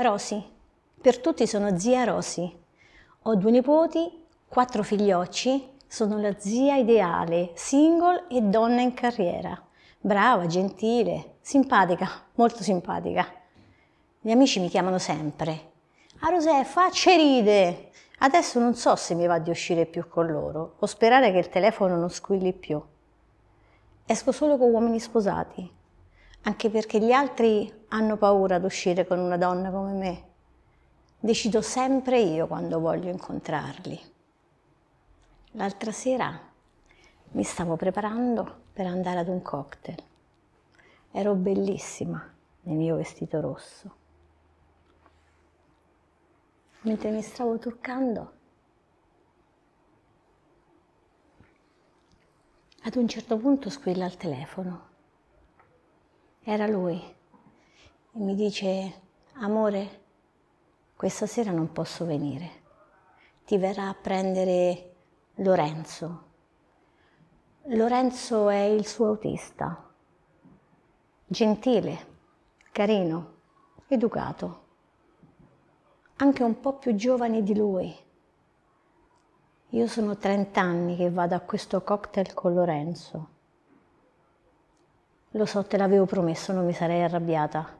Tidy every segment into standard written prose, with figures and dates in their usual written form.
Rosy. Per tutti sono zia Rosy. Ho 2 nipoti, 4 figliocci, sono la zia ideale, single e donna in carriera. Brava, gentile, simpatica, molto simpatica. Gli amici mi chiamano sempre: "Ah Rosefa, ci ride!" Adesso non so se mi va di uscire più con loro o sperare che il telefono non squilli più. Esco solo con uomini sposati, anche perché gli altri hanno paura ad uscire con una donna come me. Decido sempre io quando voglio incontrarli. L'altra sera mi stavo preparando per andare ad un cocktail. Ero bellissima nel mio vestito rosso. Mentre mi stavo truccando, ad un certo punto squilla il telefono. Era lui e mi dice: "Amore, questa sera non posso venire. Ti verrà a prendere Lorenzo. Lorenzo è il suo autista. Gentile, carino, educato, anche un po' più giovane di lui. Io sono 30 anni che vado a questo cocktail con Lorenzo. Lo so, te l'avevo promesso, non mi sarei arrabbiata.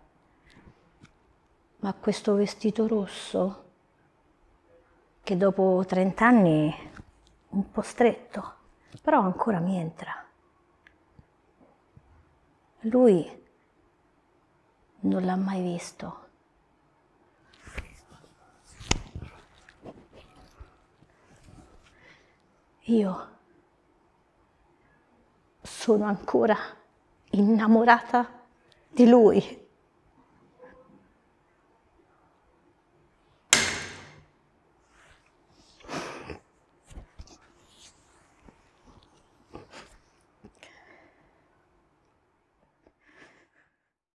Ma questo vestito rosso, che dopo 30 anni è un po' stretto, però ancora mi entra. Lui non l'ha mai visto. Io sono ancora innamorata di lui."